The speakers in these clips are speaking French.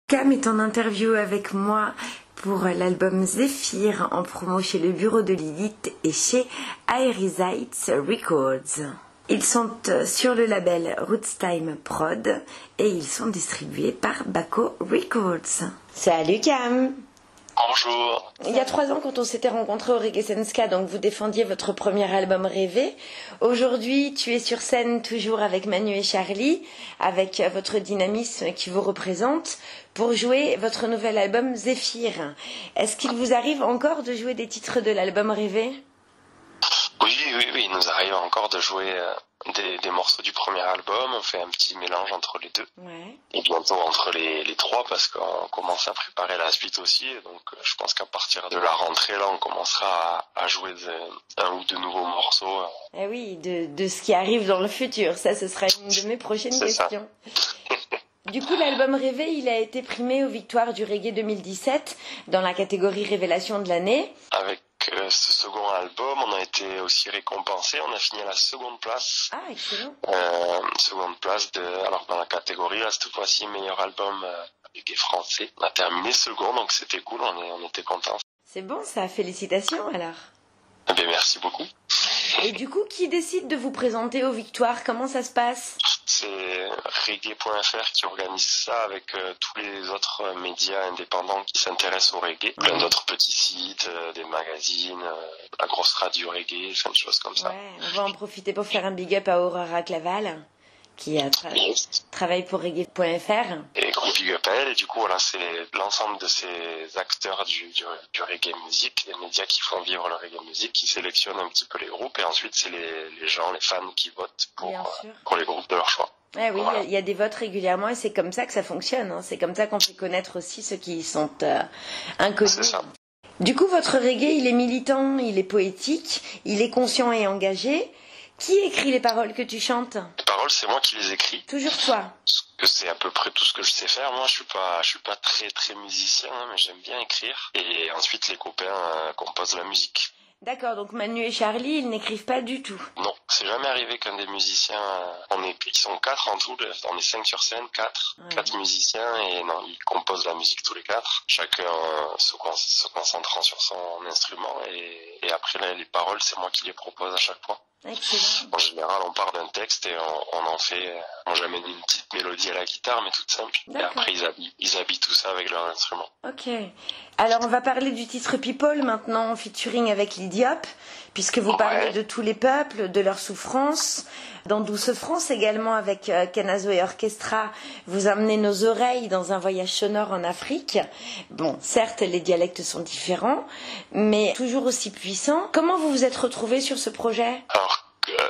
Cam est en interview avec moi pour l'album Zéphyr en promo chez le bureau de Lilith et chez Aerizites Records. Ils sont sur le label Rootstime Prod et ils sont distribués par Baco Records. Salut Cam! Bonjour. Il y a 3 ans, quand on s'était rencontrés au Reggae Senska, donc vous défendiez votre premier album Rêver. Aujourd'hui, tu es sur scène toujours avec Manu et Charlie, avec votre dynamisme qui vous représente, pour jouer votre nouvel album Zéphyr. Est-ce qu'il vous arrive encore de jouer des titres de l'album Rêver ? Oui, il nous arrive encore de jouer des morceaux du premier album. On fait un petit mélange entre les deux. Ouais. Et bientôt entre les trois parce qu'on commence à préparer la suite aussi. Donc je pense qu'à partir de la rentrée, là, on commencera à jouer un ou deux nouveaux morceaux. Eh oui, de ce qui arrive dans le futur. Ça, ce sera une de mes prochaines questions. Du coup, l'album Rêver, il a été primé aux Victoires du Reggae 2017 dans la catégorie Révélation de l'année. Avec ce second album, on a été aussi récompensé. On a fini à la seconde place. Ah, excellent. Seconde place alors dans la catégorie, là, cette fois-ci, meilleur album reggae français. On a terminé second, donc c'était cool, on était contents. C'est bon ça, félicitations alors. Eh bien, merci beaucoup. Et du coup, qui décide de vous présenter aux Victoires ? Comment ça se passe ? C'est reggae.fr qui organise ça avec tous les autres médias indépendants qui s'intéressent au reggae. Plein d'autres petits sites, des magazines, la grosse radio reggae, plein de choses comme ça. Ouais, on va en profiter pour faire un big up à Aurora Claval, qui travaille pour reggae.fr. Et gros big up à elle, et du coup, voilà, c'est l'ensemble de ces acteurs du reggae music, les médias qui font vivre le reggae music, qui sélectionnent un petit peu les groupes, et ensuite, c'est les gens, les fans qui votent pour les groupes de leur choix. Eh oui, voilà. Il y a des votes régulièrement, et c'est comme ça que ça fonctionne. Hein. C'est comme ça qu'on fait connaître aussi ceux qui sont inconnus. C'est ça. Du coup, votre reggae, il est militant, il est poétique, il est conscient et engagé. Qui écrit les paroles que tu chantes ? Les paroles, c'est moi qui les écris. Toujours toi ? C'est à peu près tout ce que je sais faire. Moi, je suis pas très musicien, hein, mais j'aime bien écrire. Et ensuite, les copains composent la musique. D'accord, donc Manu et Charlie, ils n'écrivent pas du tout. Non, c'est jamais arrivé qu'un des musiciens... ils sont 4 en tout, on est 5 sur scène, 4. Ouais. 4 musiciens, et non, ils composent la musique tous les 4. Chacun se concentrant sur son instrument. Et après, là, les paroles, c'est moi qui les propose à chaque fois. Excellent. En général, on part d'un texte et on en fait... Moi, j'amène une petite mélodie à la guitare, mais toute simple. D'accord. Et après, ils habillent tout ça avec leur instrument. Ok. Alors, on va parler du titre People maintenant, featuring avec Lidiop, puisque vous parlez de tous les peuples, de leurs souffrances. Dans Douce France également, avec Canazo et Orchestra, vous amenez nos oreilles dans un voyage sonore en Afrique. Bon, certes, les dialectes sont différents, mais toujours aussi puissants. Comment vous vous êtes retrouvés sur ce projet ? Alors,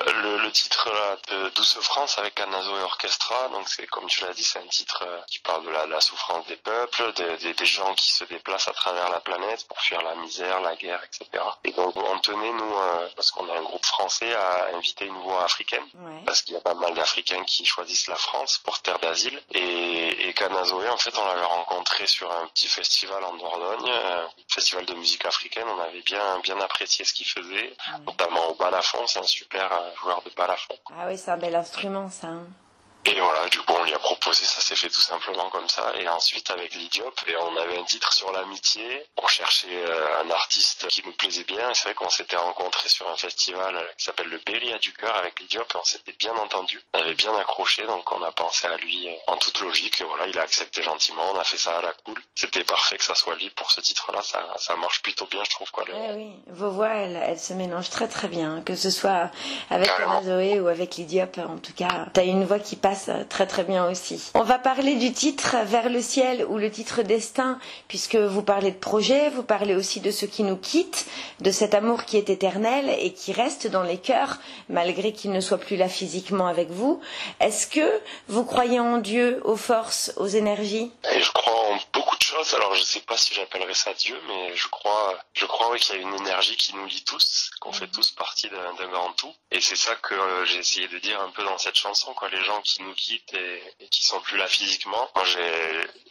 le titre là, de Douce France avec Canazo et Orchestra, donc c'est comme tu l'as dit, c'est un titre qui parle de la souffrance des peuples, des gens qui se déplacent à travers la planète pour fuir la misère, la guerre, etc. Et donc on tenait, nous, parce qu'on est un groupe français, à inviter une voix africaine, parce qu'il y a pas mal d'Africains qui choisissent la France pour terre d'asile. Et Canazoé, en fait, on l'avait rencontré sur un petit festival en Dordogne, festival de musique africaine. On avait bien apprécié ce qu'il faisait, notamment au balafon. C'est un super joueur de balafon. Ah oui, c'est un bel instrument, ça. Hein. Et voilà, du coup, on lui a proposé, ça s'est fait tout simplement comme ça. Et ensuite, avec Lidiop, et on avait un titre sur l'amitié. On cherchait un artiste qui nous plaisait bien. Et c'est vrai qu'on s'était rencontrés sur un festival qui s'appelle le Berry à du cœur avec Lidiop. Et on s'était bien entendu. On avait bien accroché, donc on a pensé à lui en toute logique. Et voilà, il a accepté gentiment. On a fait ça à la cool. C'était parfait que ça soit lui pour ce titre-là. Ça marche plutôt bien, je trouve. Quoi, oui, vos voix, elles se mélangent très très bien. Que ce soit avec Canazoé ou avec Lidiop, en tout cas, t'as une voix qui passe très très bien aussi. On va parler du titre Vers le ciel ou le titre Destin, puisque vous parlez de projet, vous parlez aussi de ceux qui nous quittent, de cet amour qui est éternel et qui reste dans les cœurs malgré qu'il ne soit plus là physiquement avec vous. Est-ce que vous croyez en Dieu, aux forces, aux énergies ? Et je crois en beaucoup de choses. Alors je sais pas si j'appellerais ça Dieu, mais je crois oui, qu'il y a une énergie qui nous lie tous, qu'on fait tous partie d'un grand tout. Et c'est ça que j'ai essayé de dire un peu dans cette chanson, quoi. Les gens qui nous quittent et qui sont plus là physiquement. Moi, j'ai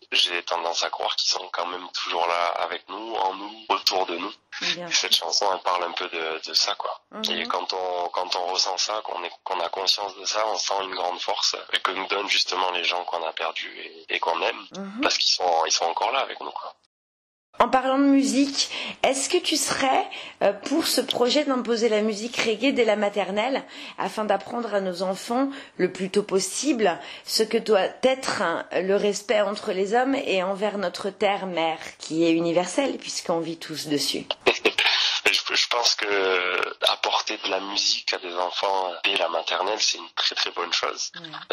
tendance à croire qu'ils sont quand même toujours là avec nous, en nous, autour de nous. Et cette chanson, elle parle un peu de ça, quoi. Et quand on ressent ça, qu'on a conscience de ça, on sent une grande force et que nous donnent justement les gens qu'on a perdus et qu'on aime, parce qu'ils sont encore là avec nous, quoi. En parlant de musique, est-ce que tu serais pour ce projet d'imposer la musique reggae dès la maternelle afin d'apprendre à nos enfants le plus tôt possible ce que doit être le respect entre les hommes et envers notre terre-mère qui est universelle puisqu'on vit tous dessus? Je pense que apporter de la musique à des enfants dès la maternelle, c'est une très très bonne chose.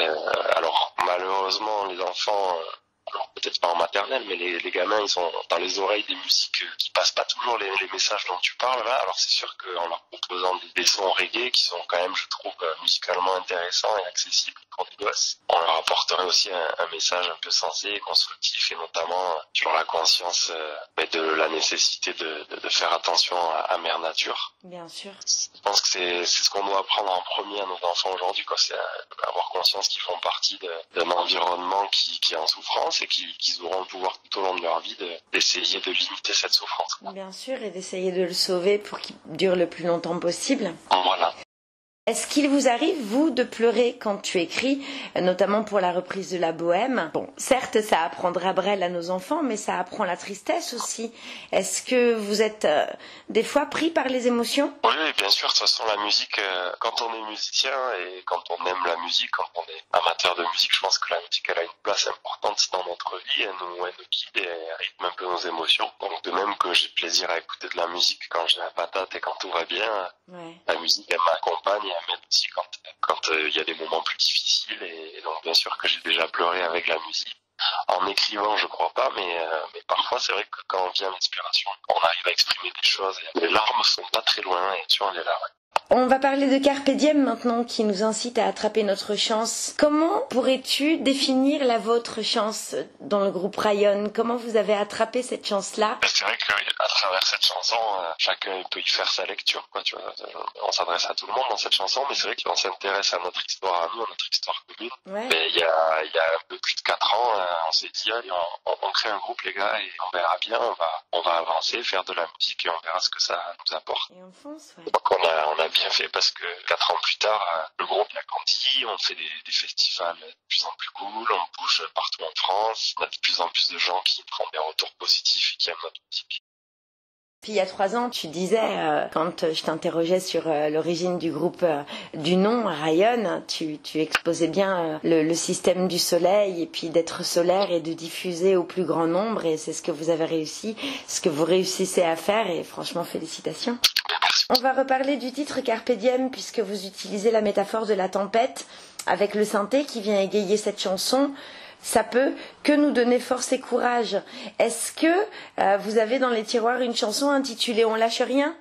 Alors malheureusement, les enfants... Alors peut-être pas en maternelle, mais les gamins, ils sont dans les oreilles des musiques qui passent pas toujours les messages dont tu parles là. Alors c'est sûr qu'en leur proposant des sons reggae qui sont quand même, je trouve, musicalement intéressants et accessibles pour des gosses, on leur apporterait aussi un message un peu sensé et constructif, et notamment sur la conscience de la nécessité de faire attention à Mère Nature. Bien sûr. Je pense que c'est ce qu'on doit apprendre en premier à nos enfants aujourd'hui, quoi. C'est avoir conscience qu'ils font partie d'un environnement qui est en souffrance, et qu'ils auront le pouvoir tout au long de leur vie d'essayer de limiter cette souffrance. Bien sûr, et d'essayer de le sauver pour qu'il dure le plus longtemps possible. Voilà. Est-ce qu'il vous arrive, vous, de pleurer quand tu écris, notamment pour la reprise de la Bohème? Bon, certes, ça apprendra Brel à nos enfants, mais ça apprend la tristesse aussi. Est-ce que vous êtes des fois pris par les émotions? Oui, bien sûr. De toute façon, la musique, quand on est musicien et quand on aime la musique, quand on est amateur de musique, je pense que la musique, elle a une place importante dans notre vie. Elle nous guide et elle rythme un peu nos émotions. Donc, de même que j'ai plaisir à écouter de la musique quand j'ai la patate et quand tout va bien, la musique, elle m'accompagne. Mais aussi quand il y a des moments plus difficiles, et donc bien sûr que j'ai déjà pleuré avec la musique. En écrivant, je crois pas, mais parfois c'est vrai que quand on vient l'inspiration, on arrive à exprimer des choses, et les larmes sont pas très loin, et tu vois, on est là. On va parler de Carpe Diem maintenant, qui nous incite à attraper notre chance. Comment pourrais-tu définir la vôtre chance dans le groupe Rayon? Comment vous avez attrapé cette chance-là? C'est vrai qu'à travers cette chanson, chacun peut y faire sa lecture, quoi, tu vois. On s'adresse à tout le monde dans cette chanson, mais c'est vrai qu'on s'intéresse à notre histoire à nous, à notre histoire commune. Mais il y a un peu plus de 4 ans, on s'est dit, allez, on crée un groupe, les gars, et on verra bien, on va avancer, faire de la musique, et on verra ce que ça nous apporte. Et on fonce, ouais. Donc on a bien fait, parce que 4 ans plus tard, le groupe a grandi, on fait des festivals de plus en plus cool, on bouge partout en France, on a de plus en plus de gens qui font des retours positifs et qui aiment notre musique. Puis il y a 3 ans, tu disais, quand je t'interrogeais sur l'origine du groupe, du nom Rayon, tu exposais bien le système du soleil, et puis d'être solaire et de diffuser au plus grand nombre, et c'est ce que vous avez réussi, ce que vous réussissez à faire, et franchement félicitations. On va reparler du titre Carpe Diem, puisque vous utilisez la métaphore de la tempête avec le synthé qui vient égayer cette chanson. Ça peut que nous donner force et courage. Est-ce que vous avez dans les tiroirs une chanson intitulée On lâche rien?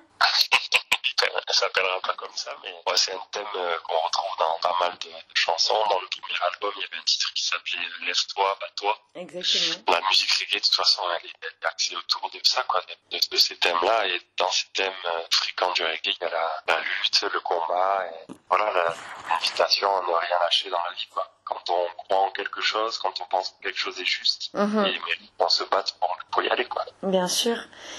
Elle s'appellera pas comme ça, mais ouais, c'est un thème qu'on retrouve dans pas mal de chansons. Dans le premier album, il y avait un titre qui s'appelait Lève-toi, bats-toi. Exactement. La musique reggae, de toute façon, elle est axée autour de ça, quoi, de ces thèmes-là. Et dans ces thèmes fréquents du reggae, il y a la lutte, le combat, et voilà, l'invitation à ne rien lâcher dans la vie, quoi. Quand on croit en quelque chose, quand on pense que quelque chose est juste, et mérite, on se bat pour y aller, quoi. Bien sûr.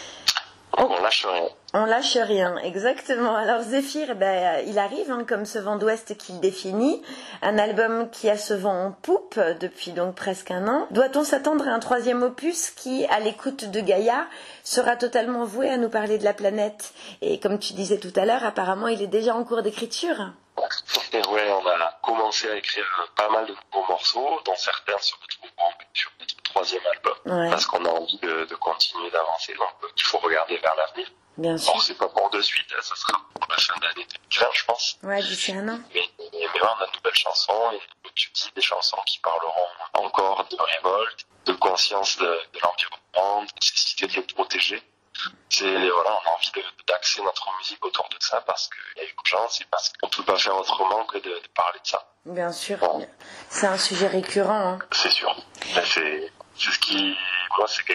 On lâche rien. On lâche rien, exactement. Alors Zéphyr, il arrive, comme ce vent d'ouest qu'il définit, un album qui a ce vent en poupe depuis donc presque 1 an. Doit-on s'attendre à un 3e opus qui, à l'écoute de Gaïa, sera totalement voué à nous parler de la planète? Et comme tu disais tout à l'heure, apparemment il est déjà en cours d'écriture. Ouais, on a commencé à écrire pas mal de nouveaux morceaux, dont certains se retrouveront sur notre 3e album, parce qu'on a envie de continuer d'avancer, donc il faut regarder vers l'avenir. Bien sûr. Bon, c'est pas pour de suite, ça sera pour la fin d'année 2020, je pense. Ouais, d'ici 1 an. Mais ouais, on a de nouvelles chansons, et tu dis des chansons qui parleront encore de révolte, de conscience de l'environnement, de nécessité de les protéger. Voilà, on a envie d'axer notre musique autour de ça, parce qu'il y a urgence, et parce qu'on ne peut pas faire autrement que de parler de ça. Bien sûr, c'est un sujet récurrent. C'est sûr. C'est ce qui, moi, c'est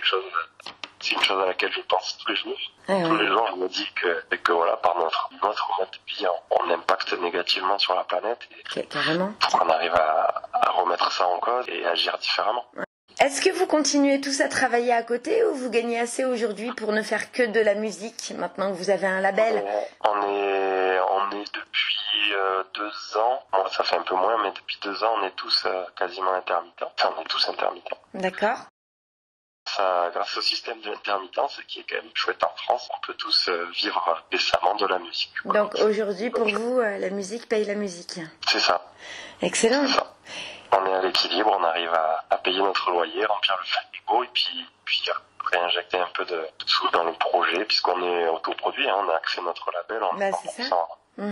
une chose à laquelle je pense tous les jours. Tous les jours, je me dis que voilà, par notre mode de vie, on impacte négativement sur la planète, et carrément. pour qu'on arrive à remettre ça en cause et agir différemment. Est-ce que vous continuez tous à travailler à côté ou vous gagnez assez aujourd'hui pour ne faire que de la musique maintenant que vous avez un label? On est depuis 2 ans, bon, ça fait un peu moins, mais depuis 2 ans, on est tous quasiment intermittents. Enfin, on est tous intermittents. D'accord. Ça, grâce au système de l'intermittence, qui est quand même chouette en France, on peut tous vivre décemment de la musique. Donc aujourd'hui, pour vous, la musique paye la musique. C'est ça. Excellent. C'est ça. On est à l'équilibre, on arrive à payer notre loyer, remplir le frigo et puis après injecter un peu de sous dans le projet, puisqu'on est autoproduit, hein, on a créé notre label, on est c'est ça.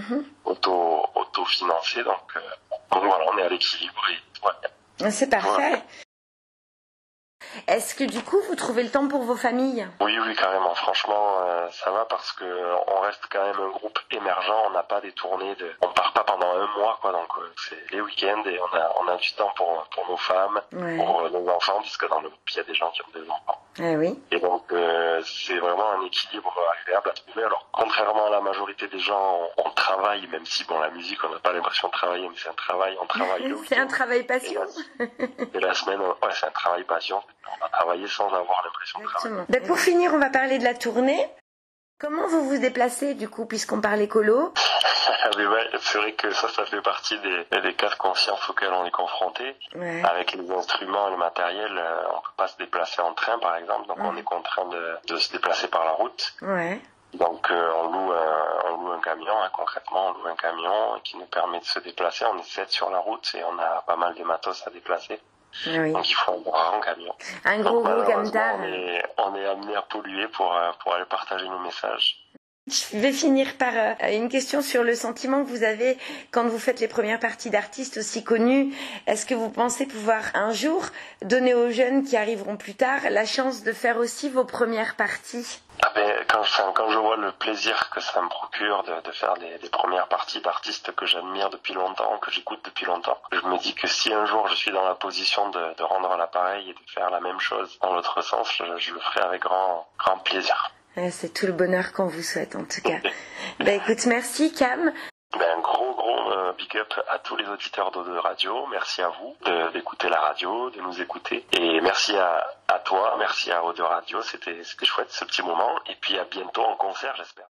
autofinancé, donc voilà, on est à l'équilibre et ouais. C'est parfait. Voilà. Est-ce que du coup vous trouvez le temps pour vos familles? Oui, carrément. Franchement, ça va parce que on reste quand même un groupe émergent. On n'a pas des tournées on part pas pendant un mois, quoi. Donc c'est les week-ends et on a du temps pour nos femmes, pour nos enfants, puisque dans le groupe il y a des gens qui ont des enfants. Oui. Et donc c'est vraiment un équilibre agréable à trouver. Alors contrairement à la majorité des gens, on travaille, même si bon la musique on n'a pas l'impression de travailler, mais c'est un travail. On travaille le week-end. C'est un travail passion. Et la semaine, c'est un travail passion. On va travailler sans avoir l'impression de travailler. Pour finir, on va parler de la tournée. Comment vous vous déplacez du coup, puisqu'on parle écolo? C'est vrai que ça fait partie des cas de conscience auxquels on est confronté. Avec les instruments et le matériel, on peut pas se déplacer en train par exemple, donc on est contraint de se déplacer par la route. Donc on loue un camion, hein, concrètement on loue un camion qui nous permet de se déplacer. On est 7 sur la route et on a pas mal de matos à déplacer. Donc il faut un grand camion. Un gros camtar. On est amené à polluer pour aller partager nos messages. Je vais finir par une question sur le sentiment que vous avez quand vous faites les premières parties d'artistes aussi connus. Est-ce que vous pensez pouvoir un jour donner aux jeunes qui arriveront plus tard la chance de faire aussi vos premières parties? Quand je vois le plaisir que ça me procure de faire des premières parties d'artistes que j'admire depuis longtemps, que j'écoute depuis longtemps, je me dis que si un jour je suis dans la position de rendre l'appareil et de faire la même chose dans l'autre sens, je le ferai avec grand plaisir. C'est tout le bonheur qu'on vous souhaite en tout cas. Écoute, merci Cam. Un gros big up à tous les auditeurs de radio. Merci à vous d'écouter la radio, de nous écouter. Et merci à toi, merci à Ode Radio. C'était chouette ce petit moment. Et puis à bientôt en concert, j'espère.